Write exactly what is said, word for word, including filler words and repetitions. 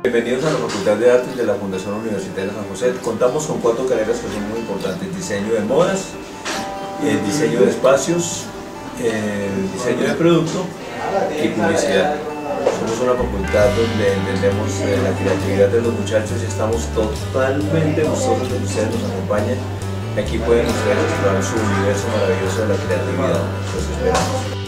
Bienvenidos a la Facultad de Artes de la Fundación Universitaria San José. Contamos con cuatro carreras que son muy importantes: diseño de modas, el diseño de espacios, el diseño de producto y publicidad. Somos una facultad donde entendemos la creatividad de los muchachos y estamos totalmente gustosos de que ustedes nos acompañen. Aquí pueden ustedes explorar su universo maravilloso de la creatividad. Los esperamos.